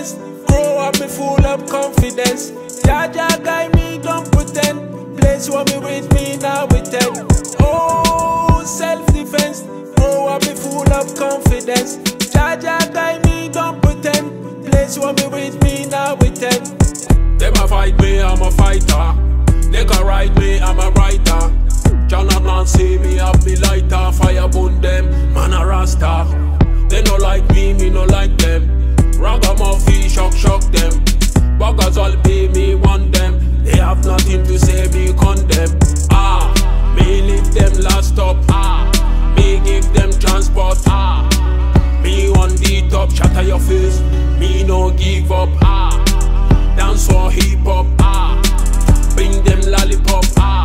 self-defense. Grow up me full of confidence. Jaja guide me, don't pretend. Place what me with me now with them. Oh, self-defense. Grow up me full of confidence. Jaja guide me, don't pretend. Place what me with me now with them. Them a fight me, I'm a fighter. They can ride me, I'm a writer. Jonathan see me have me lighter. Fire burn them, man a rasta. They no like me no like them. Ragamuffin shock them. Buggers all pay me want them. They have nothing to say, me condemn. Me leave them last stop. Me give them transport. Me on the top, shatter your face. Me no give up. Dance for hip hop. Bring them lollipop.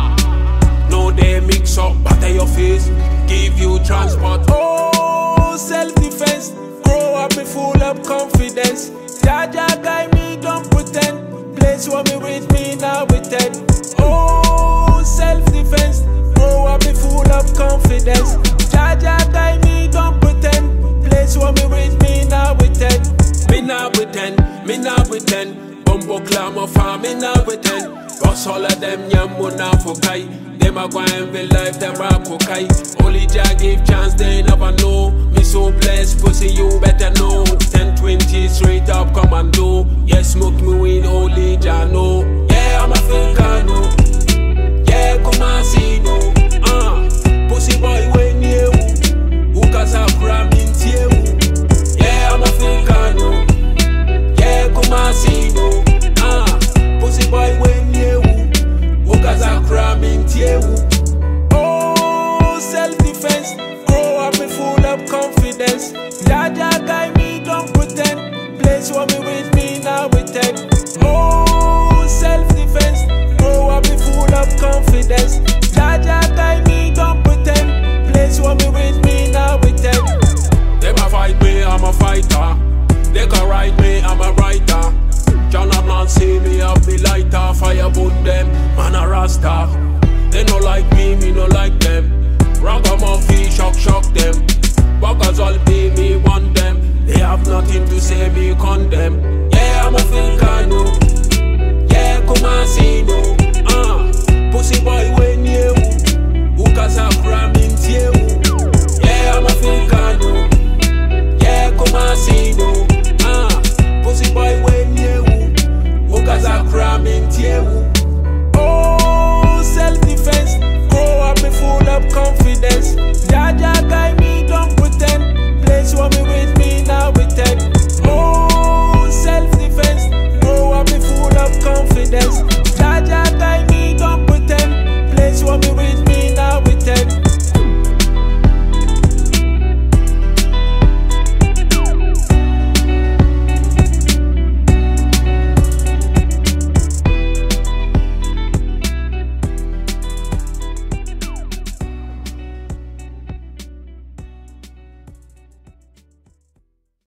No they mix up, batter your face. Give you transport. Oh, self-defense. Grow up me full of confidence. Jaja guide me, don't pretend. Place what me with me now with it. Oh, self-defense. Grow up me full of confidence. Jaja guide me, don't pretend. Place what me with me now with it. Me not pretend, me not pretend. Bumbo clam farm, me not pretend. Cause all of them yamu na fokai. Them a go and be life, them a kokai. Only Jah give chance, they never know. Me so blessed, pussy you better know. 10-20 straight up, come and do. Yeah, smoke me weed, only Jah know. Yeah, I'm a Africano. Yeah, come and see no. Pussy boy when you who casa cram in you. Yeah, I'm a Africano. Yeah, come and see no. Pussy boy when you who casa cram in you. Oh, self-defense. Grow up me full of confidence. Jaja guide me, don't pretend. Place what me with me now with it. Oh, self-defense. Grow up me full of confidence. Jaja guide me, don't pretend. Place what me with me now with it. Them a fight me, I'm a fighter. They can ride me, I'm a writer. Jonathan see me have me lighter. Fire burn them, man a rasta. They no like me no like them. Ragamuffin shock them. Buggers all pay me want them. They have nothing to say, me condemn. Yeah, I'm a Filcano. Yeah, come and see no. Pussy boy when you who casa cram in you. Yeah, I'm a Filcano.